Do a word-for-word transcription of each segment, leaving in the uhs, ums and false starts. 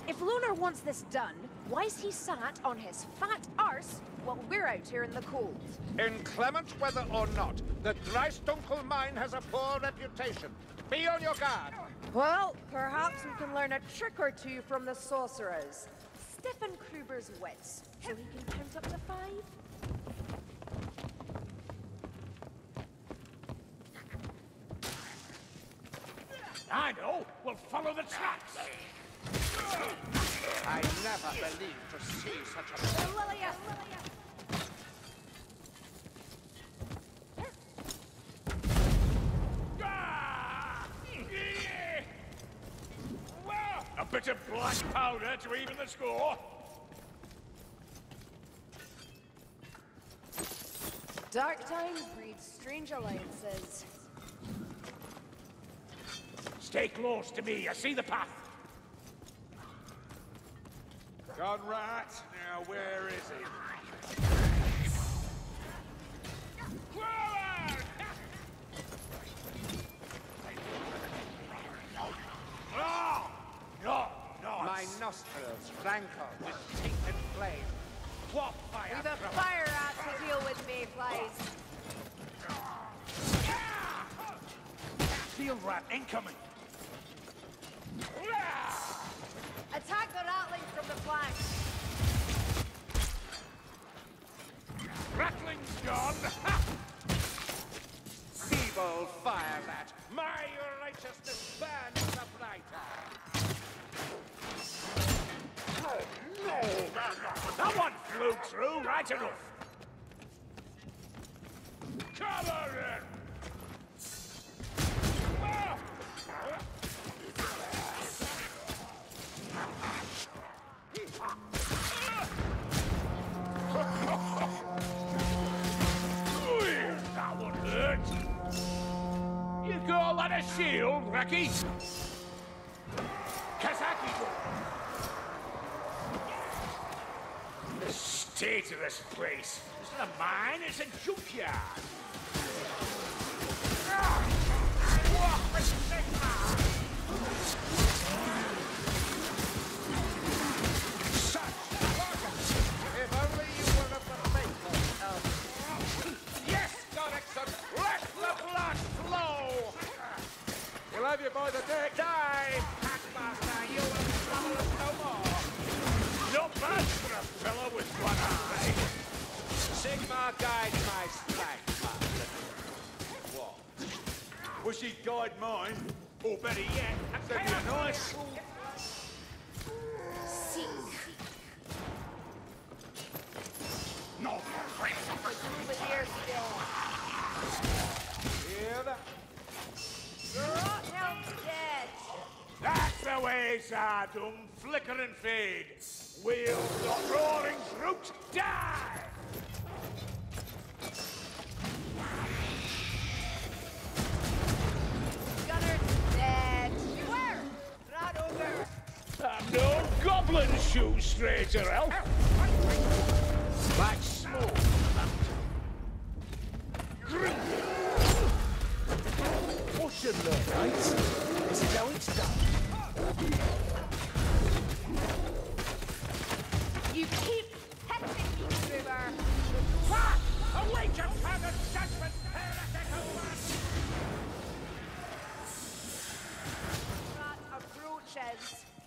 If Lunar wants this done, why's he sat on his fat arse while we're out here in the cold? Inclement weather or not, the Dreistunkel mine has a poor reputation. Be on your guard. Well, perhaps we can learn a trick or two from the sorcerers. Stiffen Kruber's wits, so he can count up to five. I know. We'll follow the tracks. I never believed to see such a... Lilia! A bit of black powder to even the score. Dark times breed strange alliances. Stay close to me. I see the path. Gone right. Now where is he? Oh! No, no. My nostrils rankle with tainted flame. What fire? We've a fire rat to deal with, Mayflies. Field rat incoming. Attack the ratling from the flank. Rattling's gone. Feeble fire rat. My righteousness burns the brighter. That one flew through right enough. Cover it! That one hurt. You call that a shield, Reki? Kazaki go. The state of this place. It's not a mine, it's a junkyard. If only you were of the faithful. Um, yes, Dorixon, let the blood flow! We'll have you by the neck. Die, Packmaster, you will trouble us no more. Not bad for a fellow with one eye. Sigmar guides my strike, Master. What? Wish he'd guide mine. Or better yet, send me a nice... Seek. No, With ear still. Hear that? Rothelm's dead. that's the way, Sardum. Flicker and fade. We'll the roaring brute die! Gunner's dead. Beware! Rod over. I'm no goblin shoe stranger, elf. Like smoke. What's your love, mates? This is how it's done. You keep petting me, Kruber. What? Await your father's judgment, heretical one! Not approaches.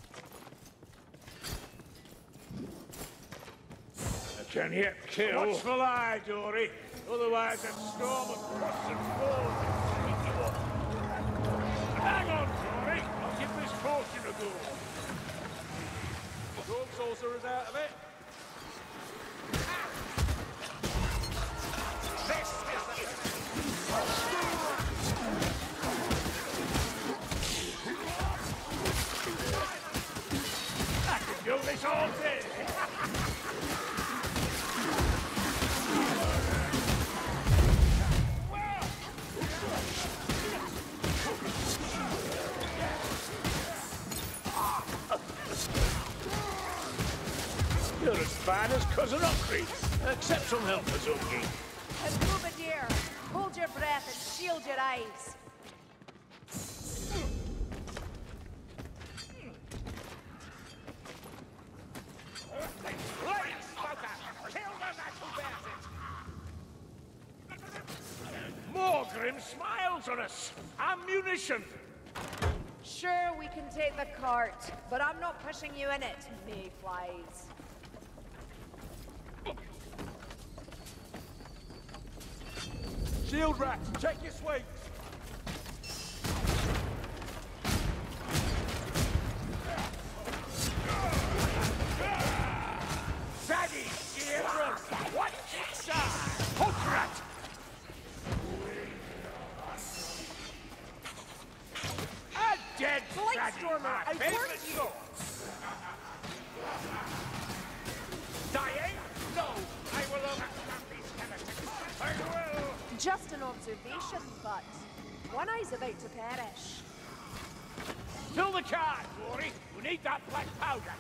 I can yet kill. Watchful eye, Dory. Otherwise, a storm of crusts and falls will sweep you up. Hang on, Dory. I'll give this potion a go. Gold sorcerer's out of it. This is I can do this all day. You're as bad as Cousin Uncrease. Accept some help, Mizuki. And Kruber dear, hold your breath and shield your eyes. smiles on us. Ammunition. Sure, we can take the cart, but I'm not pushing you in it, mayflies. Shield rat, check your swings. Zaddy, shield run. What? Hook rat. A dead Blightstormer, my I favourite warned you. sword. Dying? No, I will overcome these skeletons. I will. Just an observation, but one eye's about to perish. Fill the car, Dory. We need that black powder.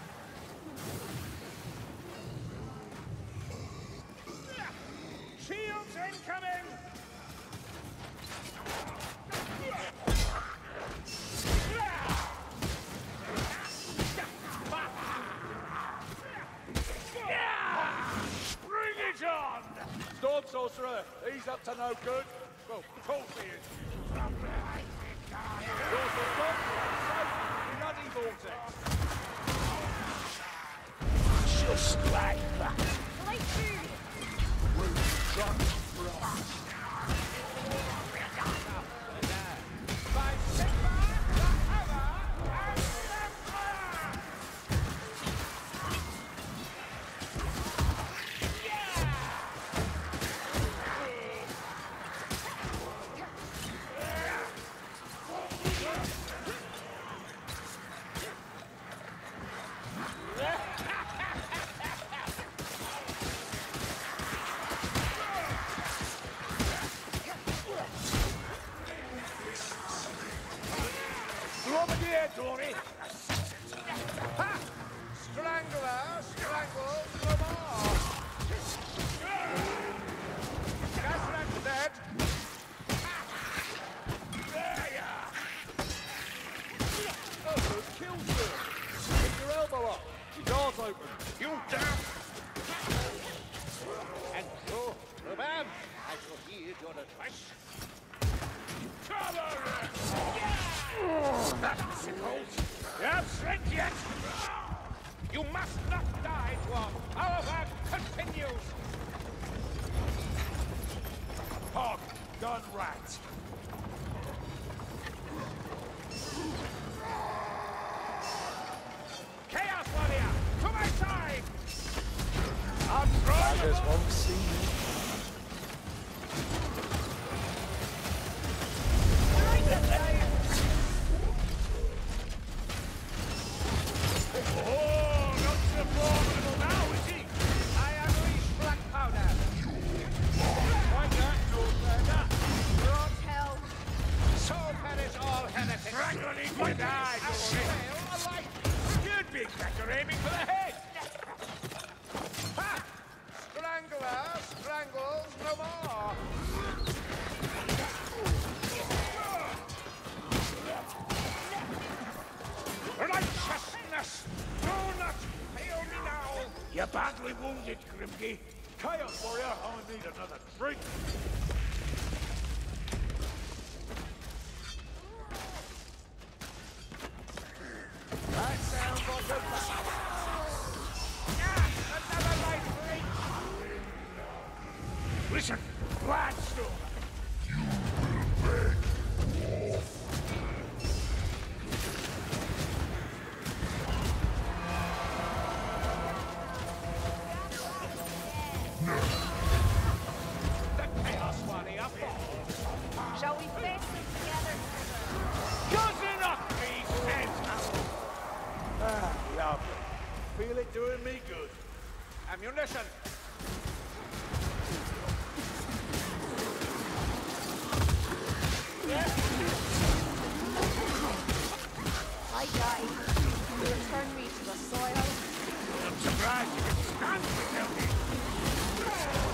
Shields incoming! Bring it on! Storm Sorcerer, he's up to no good. Well, of course he is. Sorcerer Storm, bloody vortex. Just like that. Light through! By Sigma, the Hammer, and Empire! Over here, Dory. Ha! Strangler, strangle, no more. Gasrat's dead. There you are. Oh, good kill, sir. Get your elbow up. Your door's open. You damn. And so, Rabam, I shall heed your advice. Cover! That's sickles. You're slick yet. You must not die, Dwarf. Our work continues. Hog, gun rat. Chaos Warrior, to my side! I'm trying Tigers won't see me. Oh, not so formidable now, is he? I unleash black powder. Why not, no further? Rot hell. So perish all heretics. Struggling to die, Dory. Fail alike. You'd be better aiming for the head. Ha! Strangler, strangles no more. Righteousness! Do not fail me now! You're badly wounded, Grimgy. Chaos Warrior, I need another drink. That sounds like a battle. Ah, another light break! Listen, Gladstone! The Chaos Warrior falls. Shall we face them together? Good enough, these men! Ah, lovely. Feel it doing me good. Ammunition. I died. You return me to the soil. I'm surprised you can stand without me.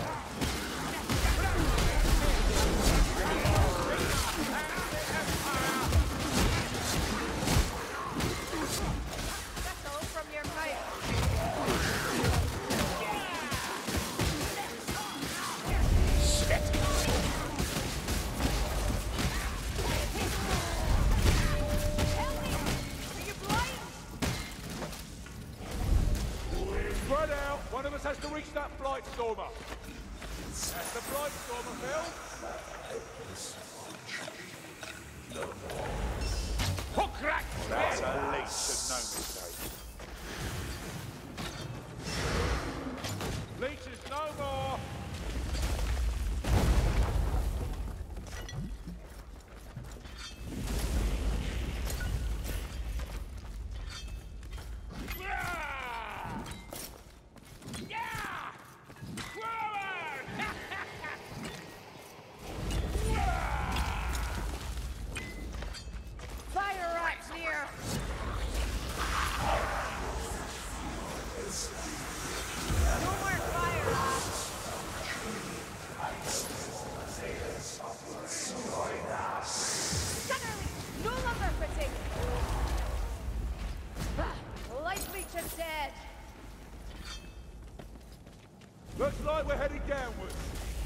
That's all from your mouth. of us has to reach that Blight Stormer. That's the Blight Stormer, Phil. Hook rat! That's a leech and no mistake. Leeches no more. Fire rats near! No more fire rats! Suddenly, no longer fitting! Ah, Light Leech is dead! Looks like we're heading downwards.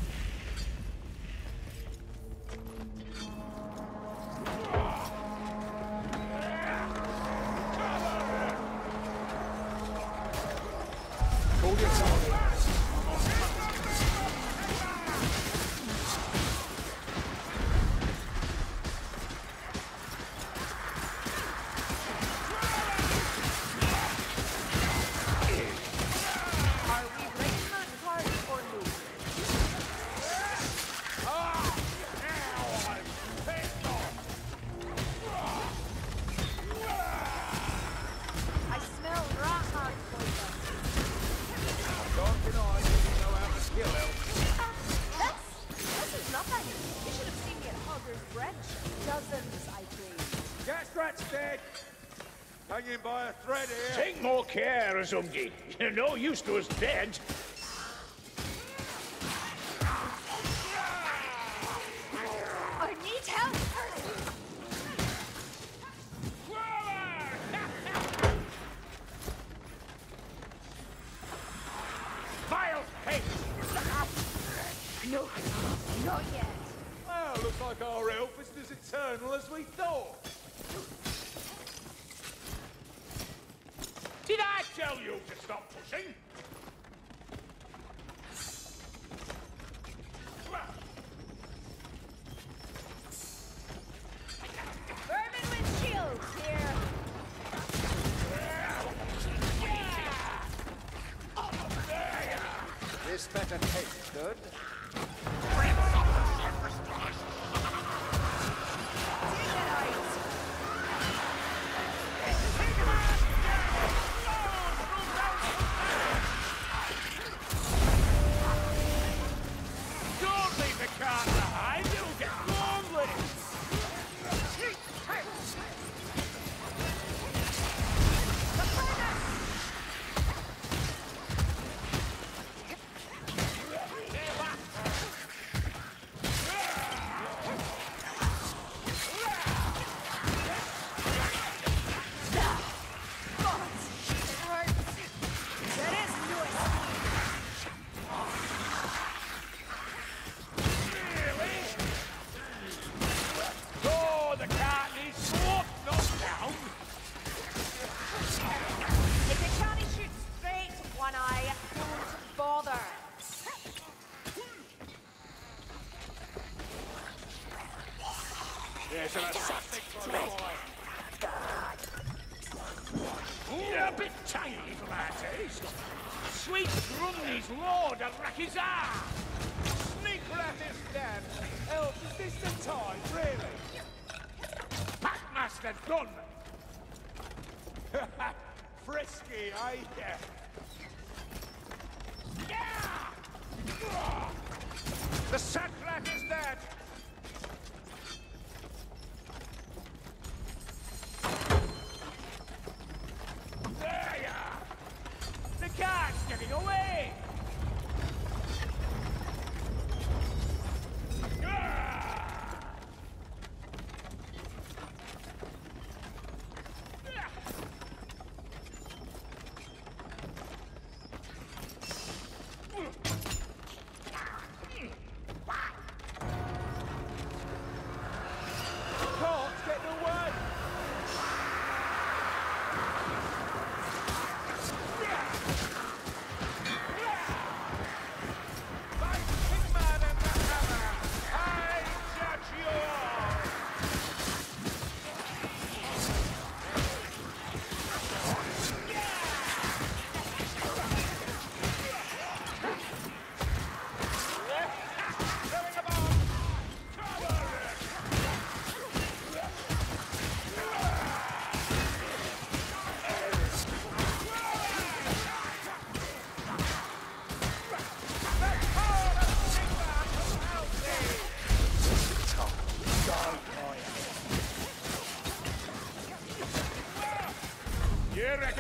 Hold your tongue. Are we breaking that card or no? I smell rat heart poison. Don't deny you didn't know how to kill elves. That's... this is nothing. You should have seen me at Hogger's Branch. Dozens, I believe. Gastrat's dead. Hanging by a thread here. Take more care, Azungi. You're no use to us dead. I need help! Vile hate! No, not yet. Well, looks like our elf isn't as eternal as we thought. Did I tell you to stop pushing? Vermin with shields here. This better taste good. Take it out. Don't leave the car behind, you'll get lonely! Oh, the cart needs swapped, not down! If you can't shoot straight, one eye, don't bother. There's an assassin for the boy. You're a bit tiny for my taste. Sweet Grundy's lord of Rakizar! Sneak rat is dead. Elf, is this the time, really? Packmaster done! Frisky, eh? Yeah! The sack rat is dead. There you are! The cart's getting away!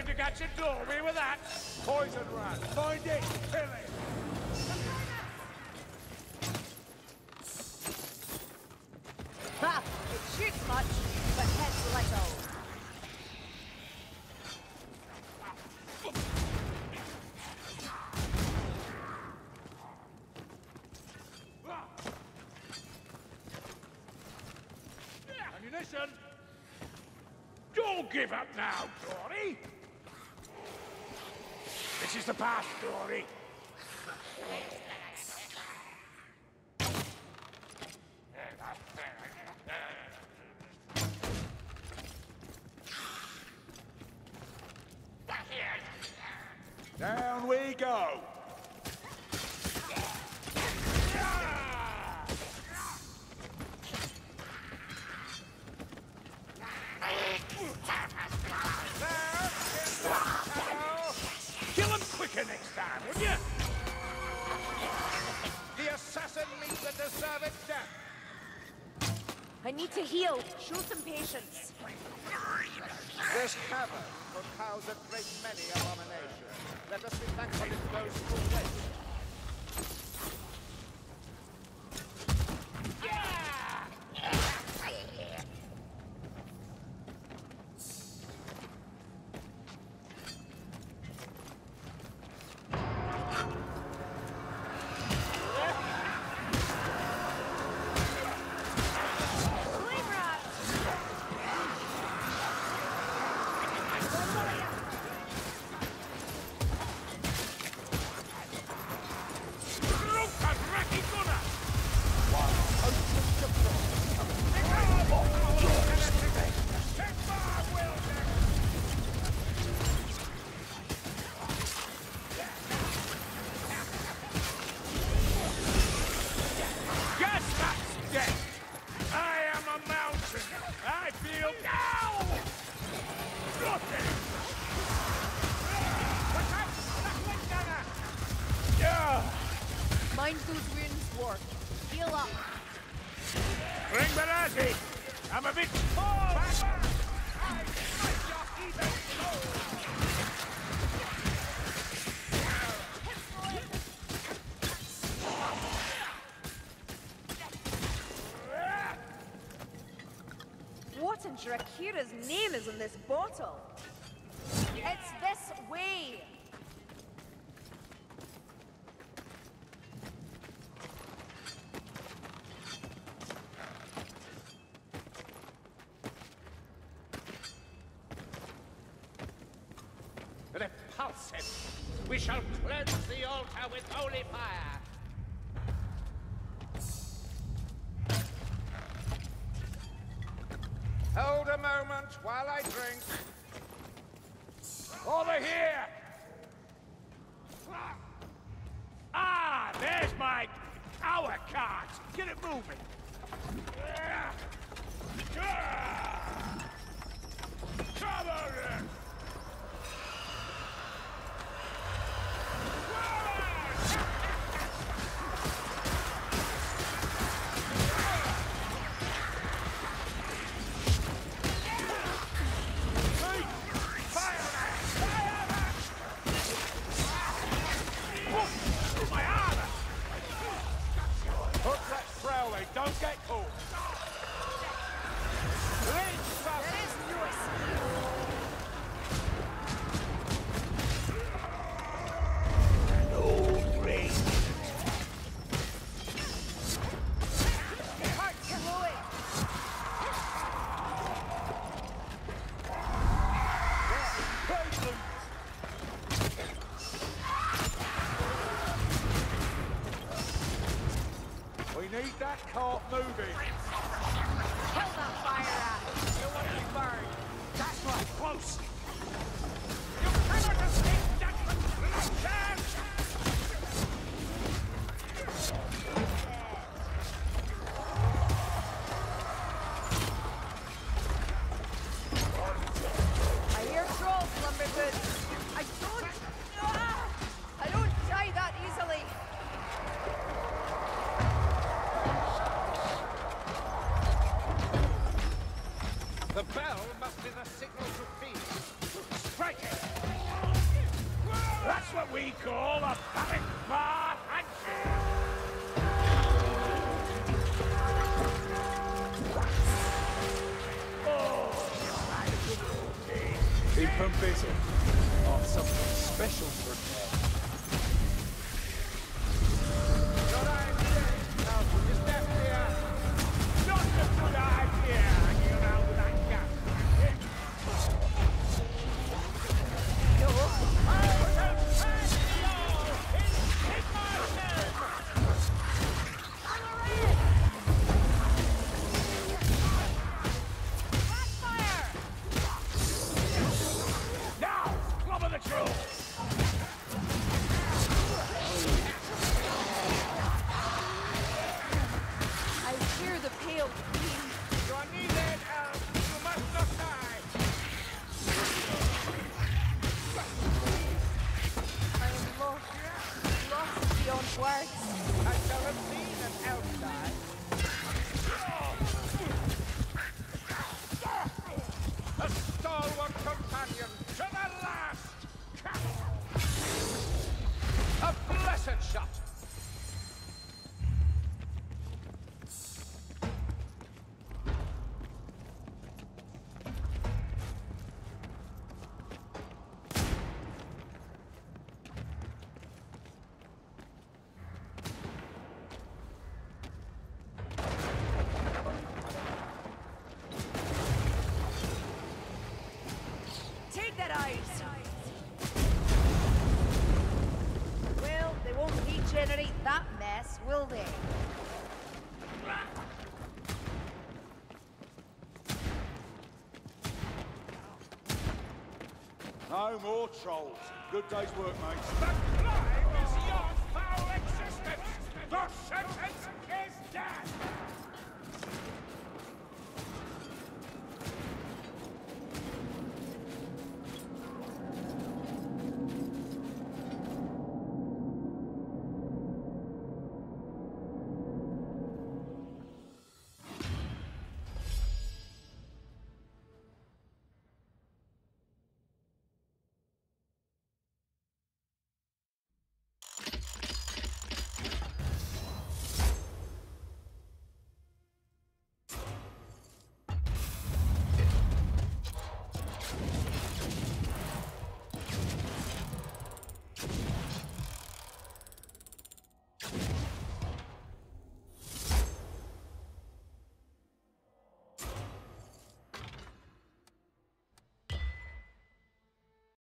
to catch a doorway with that? Poison rat. Find it, kill it. Ha! It shoots much, but hits little. Ammunition! Don't give up now, Dory! This is the path, Dory. Down we go. Kill him quicker next time, would you? The assassin meets the deserved death. I need to heal. Show some patience. This cavern could house a great many abominations. Let us be thankful it goes full waste. Mind those wounds, Ward. Heal up. Bring Barati! I'm a bit... What in Drakira's name is in this bottle? It's this way! Repulsive! We shall cleanse the altar with holy fire! Hold a moment while I drink. Over here! Ah, there's my power cart. Get it moving. Come on then! Don't get caught! we call a Panic Bar handshake. Keep them busy. Got something special prepared. Good idea. Now, you step here. Not a good idea hanging around with that gas. Now, clobber the trolls. I hear the pale queen. You are needed, Elf. You must not die. I am lost. Lost beyond words. I shall have seen an elf die. A stalwart companion to the last! A blessed shot! Take that ice! Well, they won't regenerate that mess, will they? No more trolls. Good day's work, mates. The crime is your foul existence. The sentence is death.